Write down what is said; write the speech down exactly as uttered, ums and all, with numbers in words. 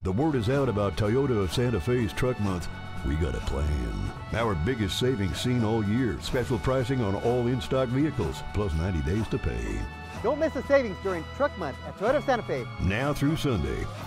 The word is out about Toyota of Santa Fe's Truck Month. We got a plan. Our biggest savings seen all year. Special pricing on all in-stock vehicles, plus ninety days to pay. Don't miss the savings during Truck Month at Toyota of Santa Fe. Now through Sunday.